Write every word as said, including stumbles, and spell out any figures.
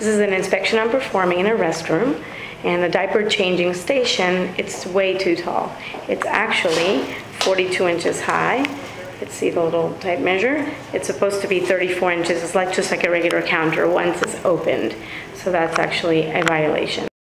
This is an inspection I'm performing in a restroom, and the diaper changing station, it's way too tall. It's actually forty-two inches high. Let's see the little tape measure. It's supposed to be thirty-four inches. It's like just like a regular counter once it's opened. So that's actually a violation.